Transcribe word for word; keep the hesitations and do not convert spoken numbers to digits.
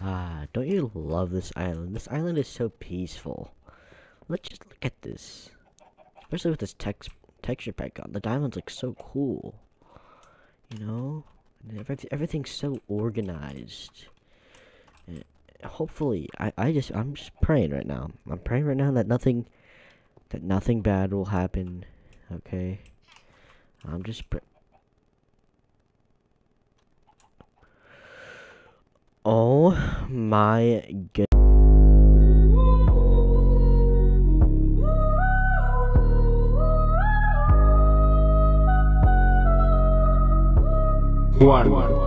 Ah, don't you love this island? This island is so peaceful. Let's just look at this. Especially with this text texture pack on. The diamonds look so cool. You know? And everyth everything's so organized. And hopefully, I, I just, I'm just praying right now. I'm praying right now that nothing, that nothing bad will happen. Okay? I'm just pr- Oh my god. One.